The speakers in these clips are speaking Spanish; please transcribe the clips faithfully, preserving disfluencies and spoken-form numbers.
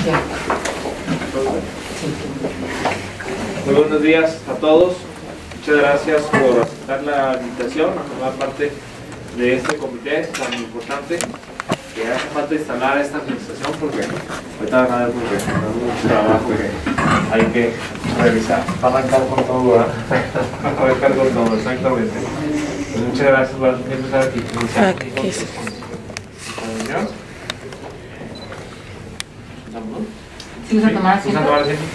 Muy buenos días a todos. Muchas gracias por aceptar la invitación a formar parte de este comité tan importante que hace falta instalar esta administración porque ahorita van a ver porque es mucho trabajo que hay que realizar. Va a arrancar con todo, ¿verdad? Va a arrancar con todo, exactamente. Pues muchas gracias por empezar aquí. Aquí es. Sí, vas a tomar asiento. ¿Vas a tomar asiento?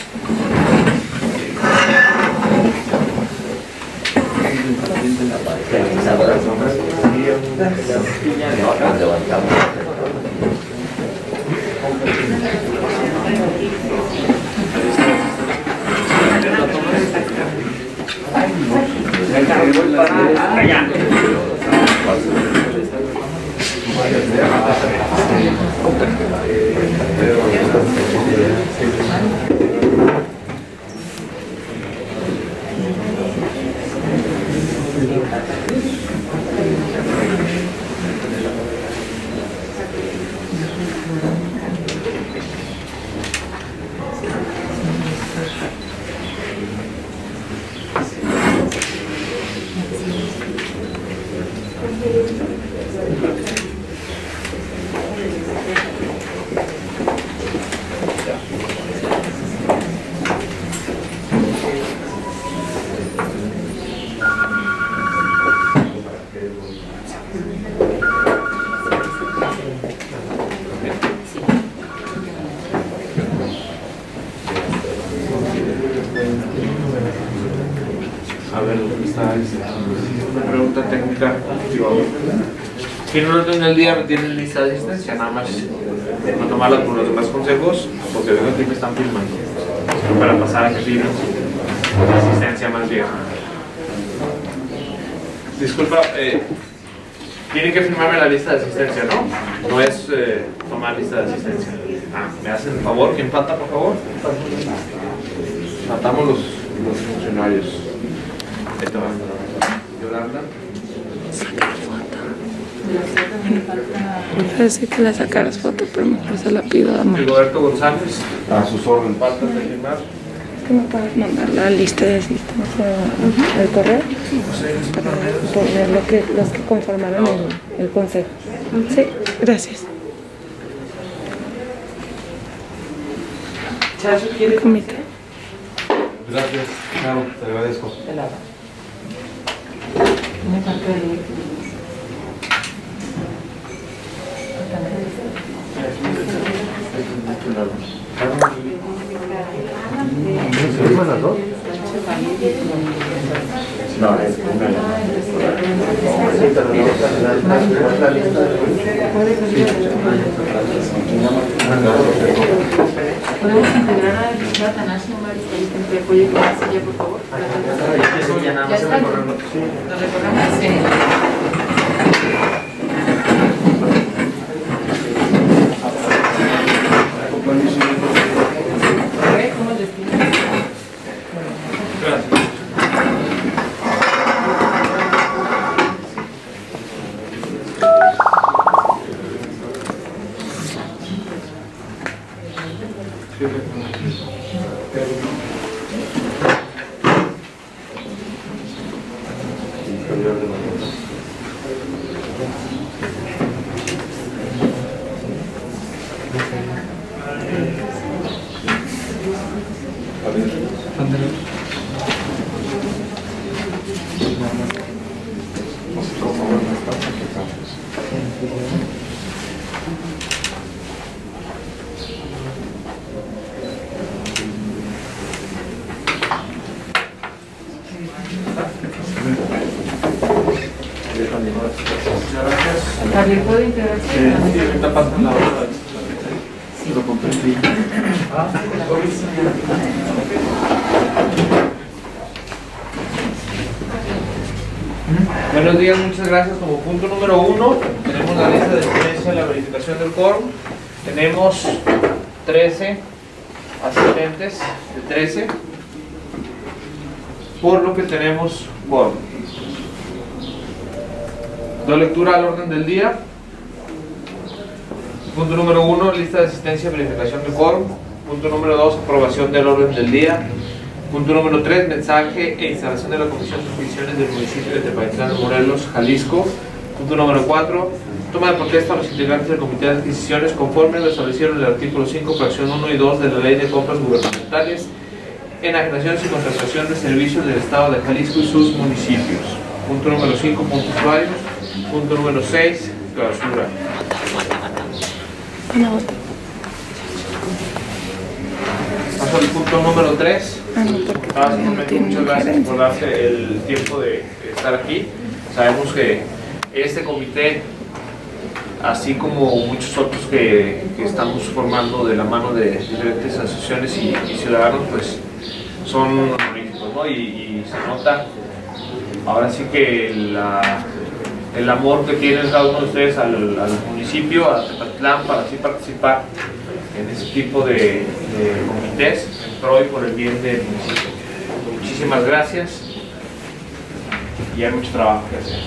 A ver, una pregunta técnica. Quien no tenga el día retiene lista de asistencia, nada más no tomarla por los demás consejos, porque veo que me están filmando para pasar a que firmen su asistencia más bien. Disculpa, eh, tienen que firmarme la lista de asistencia, ¿no? No es eh, tomar lista de asistencia. Ah, ¿me hacen el favor? ¿Quién falta, por favor? Faltamos los, los funcionarios. Esto va. Yolanda. Me parece que le sacaras foto, pero mejor se la pido a Amor. Rigoberto González. A sus órdenes. Falta de firmar. ¿Es que me puedes mandar la lista de asistencia al correo? Para poner lo que, los que conformaron el, el consejo. Sí, gracias. ¿Quiere comité? Gracias, claro, te agradezco. De nada. Tiene parte de ¿Se firman las dos? No, es una. ¿Podemos integrar a la licenciada Tanasio Maris que apoye con la silla, por favor? Eso ya nada más se recorre. Lo recorremos. Sí. ¿Cómo les pido? Gracias. ¿También puedo integrarse? Sí, ahorita pasan la hora. Sí. Lo comprendí. Buenos días, muchas gracias. Como punto número uno, tenemos la lista de asistencia de la verificación del quórum. Tenemos trece asistentes de trece, por lo que tenemos quórum. Doy lectura al orden del día. Punto número uno, lista de asistencia y verificación de quórum. Punto número dos, aprobación del orden del día. Punto número tres, mensaje e instalación de la Comisión de Peticiones del municipio de Tepatitlán de Morelos, Jalisco. Punto número cuatro, toma de protesta a los integrantes del Comité de Adquisiciones conforme lo establecido en el artículo cinco, fracción uno y dos de la Ley de Compras Gubernamentales, enajenaciones y contratación de servicios del Estado de Jalisco y sus municipios. Punto número cinco, puntos usuarios. Punto número seis, clausura. Paso al punto número tres. Muchas gracias por darse el tiempo de estar aquí. Sabemos que este comité, así como muchos otros que, que estamos formando de la mano de diferentes asociaciones y, y ciudadanos, pues son honoríficos, ¿no? Y, y se nota ahora sí que la, el amor que tienen cada uno de ustedes al, al municipio, a Tepatitlán, para así participar en ese tipo de, de comités en pro y por el bien del municipio. Muchísimas gracias y hay mucho trabajo que hacer.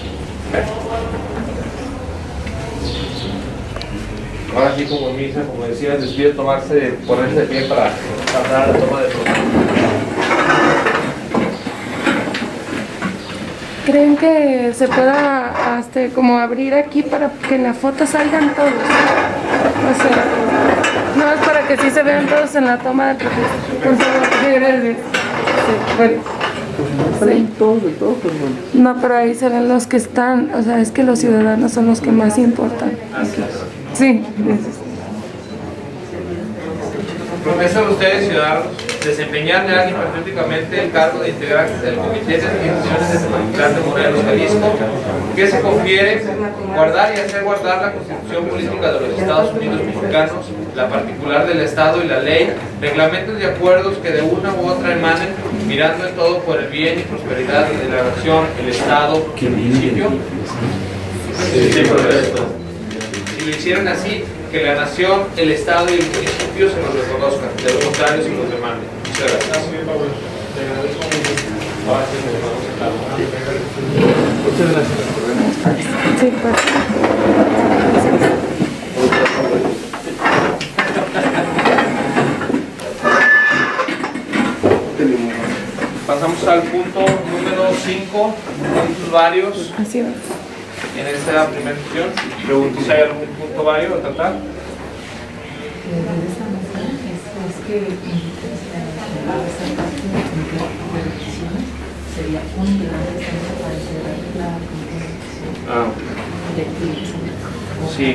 Ahora sí, como misa, como decía, les pido tomarse, ponerse de pie para pasar a la toma de protesta. ¿Creen que se pueda hasta como abrir aquí para que en la foto salgan todos? O sea, no es para que sí se vean todos en la toma de protesta. Por favor, sí, gracias. Sí, bueno. Salen todos de todos, pues bueno. No, pero ahí se ven los que están, o sea, es que los ciudadanos son los que más importan. Sí, gracias. Profesan ustedes, ciudadanos, desempeñar leal y patrióticamente el cargo de integrantes del Comité de Adquisiciones de Tepatitlán de Morelos, Jalisco, que se confiere guardar y hacer guardar la Constitución Política de los Estados Unidos Mexicanos, la particular del Estado y la ley, reglamentos y acuerdos que de una u otra emanen, mirando en todo por el bien y prosperidad de la nación, el Estado y el municipio. Si lo hicieran así, que la nación, el Estado y el municipio se los reconozcan, de lo contrario se los demanden. Muchas gracias. Muchas gracias. Sí, pues. Pasamos al punto número cinco, puntos varios. Así va. En esta primera sesión, pregunto si hay algún punto válido a tratar. Es que sería un integrante para integrar la comisión. Ah, sí.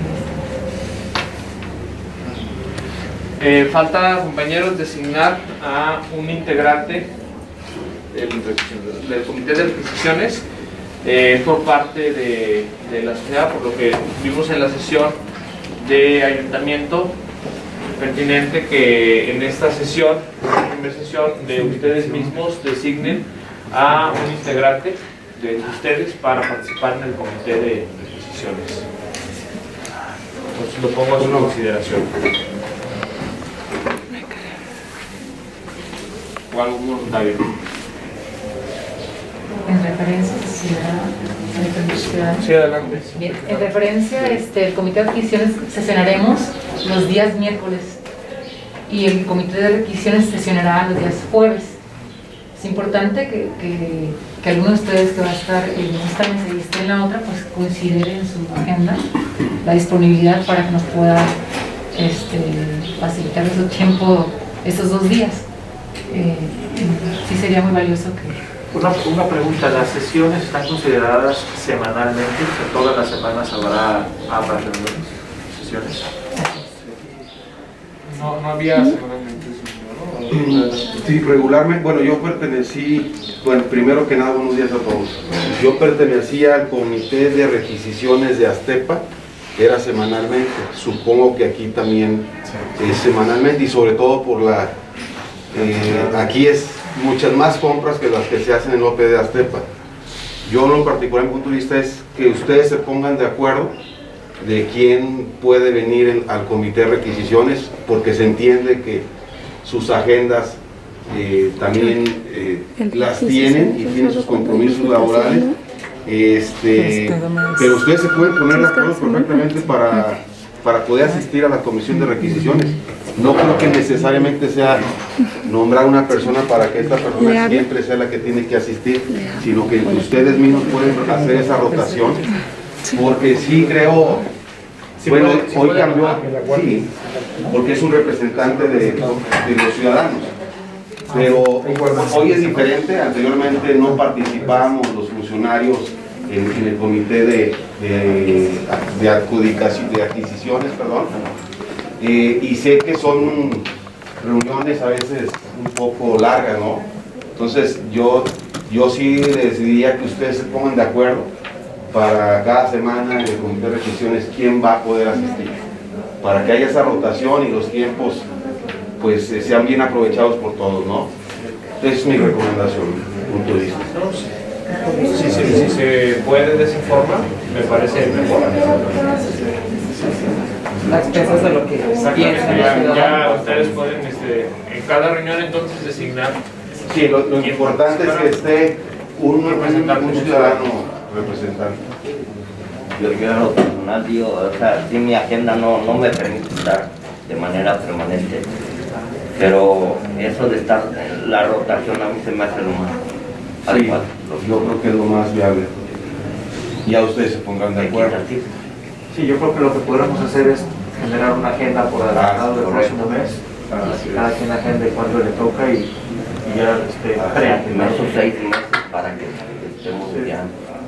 Eh, falta, compañeros, designar a un integrante del, del Comité de Adquisiciones. Eh, por parte de, de la sociedad, por lo que vimos en la sesión de ayuntamiento, pertinente que en esta sesión, en la primera sesión, de ustedes mismos designen a un integrante de ustedes para participar en el comité de adquisiciones. Entonces lo pongo a su consideración. O algún voluntario. En referencia, Sí, adelante. Bien, en referencia, este, el Comité de Adquisiciones sesionaremos los días miércoles y el Comité de Adquisiciones sesionará los días jueves. Es importante que, que, que alguno de ustedes que va a estar en esta mesa y esté en la otra, pues considere en su agenda la disponibilidad para que nos pueda este, facilitar su tiempo estos dos días. Eh, sí sería muy valioso que... Una, una pregunta, ¿las sesiones están consideradas semanalmente? ¿Que todas las semanas habrá ambas sesiones? No, no había semanalmente, ¿no? Sí, regularmente, bueno, yo pertenecí, bueno, primero que nada, buenos días a todos. Yo pertenecía al Comité de Requisiciones de Aztepa, que era semanalmente. Supongo que aquí también es semanalmente y sobre todo por la... Eh, aquí es muchas más compras que las que se hacen en O P de Aztepa. Yo en particular, mi punto de vista es que ustedes se pongan de acuerdo de quién puede venir en, al comité de requisiciones, porque se entiende que sus agendas eh, también eh, las tienen y tienen sus compromisos laborales, este, pero ustedes se pueden poner de acuerdo perfectamente para para poder asistir a la comisión de requisiciones. No creo que necesariamente sea nombrar una persona para que esta persona siempre sea la que tiene que asistir, sino que ustedes mismos pueden hacer esa rotación, porque sí creo, bueno, hoy cambió, sí, porque es un representante de, de los ciudadanos. Pero hoy es diferente, anteriormente no participábamos los funcionarios en, en el comité de, de, de, adjudicación, de adquisiciones, perdón, eh, y sé que son reuniones a veces un poco largas, ¿no? Entonces yo, yo sí les diría que ustedes se pongan de acuerdo para cada semana en el comité de requisiciones quién va a poder asistir, para que haya esa rotación y los tiempos pues eh, sean bien aprovechados por todos, ¿no? Esa es mi recomendación, punto de vista. Si, si, si se puede de esa forma, me parece mejor. A expensas de lo que piensan. Ya, ya ustedes pueden, este, en cada reunión entonces designar. Sí, lo, lo importante es que esté un representante, un ciudadano representante. Yo, yo en lo personal digo, o sea, sí mi agenda no, no me permite estar de manera permanente. Pero eso de estar en la rotación a mí se me hace lo más adecuado. Sí, yo creo que es lo más viable. Ya ustedes se pongan de acuerdo. Sí, yo creo que lo que podríamos hacer es generar una agenda por adelantado del próximo mes, para que cada quien agende cuándo le toca y, y ya este, preagendar esos seis meses para que estemos ya.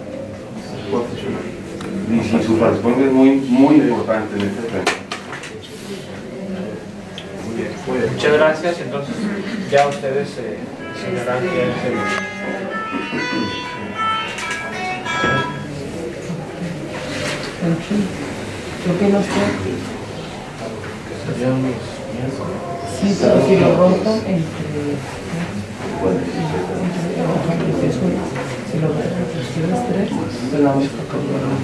Y si su participación es muy, muy importante en este tema. Muy bien, muchas gracias. Entonces, ya ustedes eh, señalarán quién es el. Creo que no sé. Sí, pero si lo rompo entre. Si lo rompo entre los tres, pues la vamos a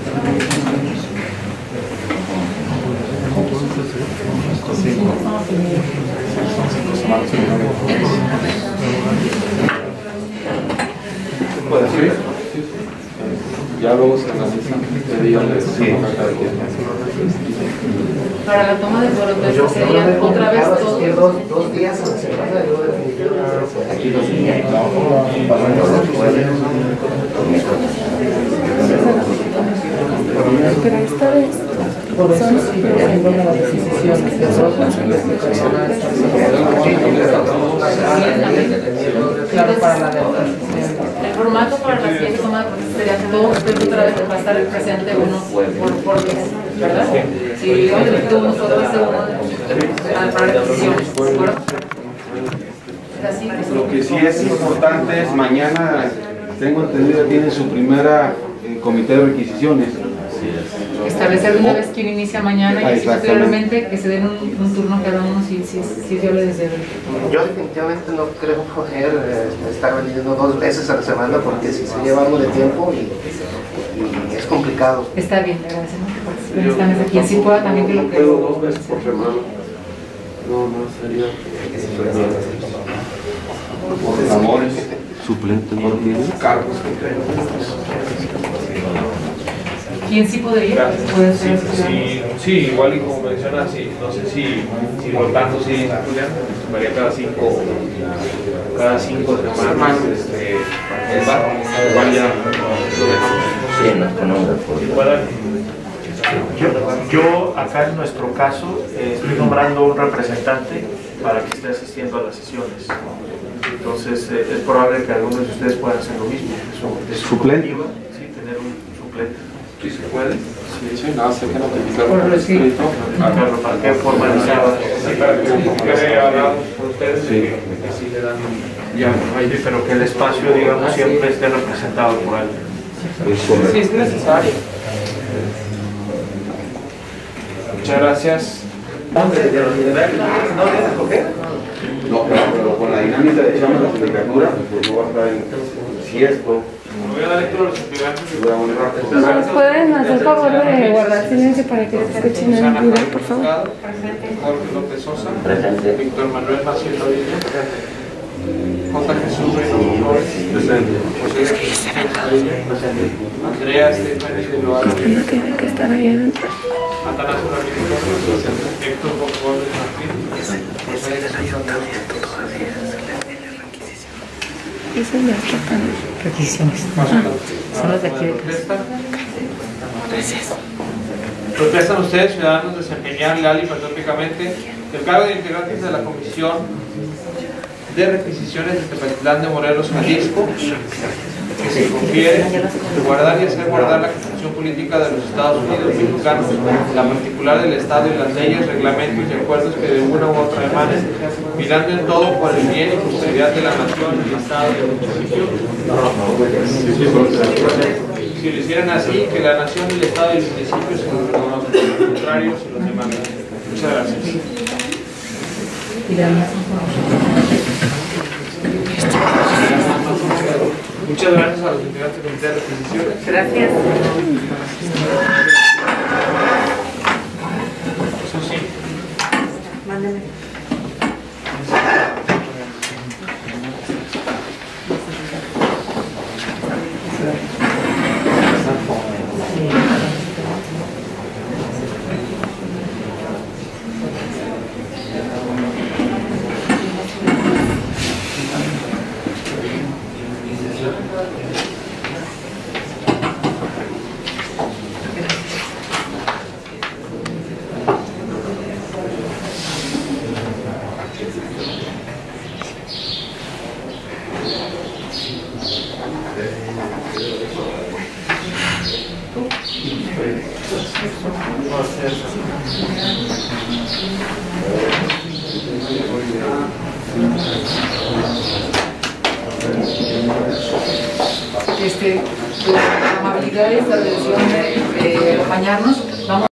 ¿Puede ser? Ya luego se analiza qué día les toca cada quien. Para la toma de protesta sería otra vez todos. Dos, dos días a la semana, yo definitivamente aquí los días. Pero esta vez Por eso sí, haciendo las decisiones de dos personas. Claro, para la decisión. El formato para la siguiente toma de protesta sería todo usted otra vez va a estar presente uno por, por mes, ¿verdad? Si yo le uno solo ese uno para decisiones, ¿de acuerdo? Así, Lo que sí es importante es mañana, tengo entendido, tienen su primera eh, comité de requisiciones. Establecer de una vez quién inicia mañana y así Exactamente. posteriormente que se den un, un turno cada uno si, si, si es viable desde el... Yo definitivamente no creo poder eh, estar vendiendo dos veces a la semana porque si se lleva algo de tiempo y, y es complicado. Está bien, le agradecemos que participen esta mesa. Quien sí pueda también que lo que... Puedo dos veces por semana. No, no sería. Por amores, suplentes, no tienen Cargos que creen. ¿Quién sí podría? Puede ser. Sí, sí, igual y como menciona, sí, no sé si, si rotando, sí, Julián, varía cada cinco, cada cinco semanas, este, igual ya lo dejamos. Sí, nos ponemos de acuerdo. Puedan, Yo, yo acá en nuestro caso eh, estoy nombrando un representante para que esté asistiendo a las sesiones. Entonces eh, es probable que algunos de ustedes puedan hacer lo mismo. Es un- es ¿Suplente? iniciativa, sí, tener un suplente. ¿Sí se puede? Sí, sí, nada, sé que no te Por lo sí. Claro, para que formalizado. sí, para que quede hablado por ustedes, Sí. de que, de que sí le dan Ya, ahí, pero que el espacio, digamos, siempre esté representado por alguien. Es correcto. sí, es necesario. Muchas gracias. No, claro, pero con la dinámica de echamos la sindicatura, pues no va a estar en si esto. Voy a dar lectura a los estudiantes. ¿nos pueden hacer favor de guardar silencio para que se escuchen en el video, por favor? Jorge López Sosa. Presente. Víctor Manuel Maciel Rodríguez. J. Jesús Reino Flores. Presente. José Andrea Stephanie de Loara, Ella tiene que estar ahí adentro. Atanasio Ramírez, Héctor Gómez Martín, Esa es la que están. Requisiciones. Son los de aquí de casa. Gracias. ¿Protestan ustedes, ciudadanos, desempeñar leal y patrióticamente el cargo de integrantes de la Comisión de Requisiciones de Tepatitlán de Morelos, Jalisco, que se confiere guardar y hacer guardar la Constitución Política de los Estados Unidos Mexicanos, la particular del Estado y las leyes, reglamentos y acuerdos que de una u otra emanen, mirando en todo por el bien y prosperidad de la nación, el Estado y el municipio? Si lo hicieran así, que la nación, el Estado y el municipio se los reconozcan, lo contrario se los demandan. Muchas gracias. Muchas gracias a los integrantes del Comité de Requisiciones. Gracias. Susi. Mándeme. Este, la amabilidad y esta atención de, de acompañarnos. Vamos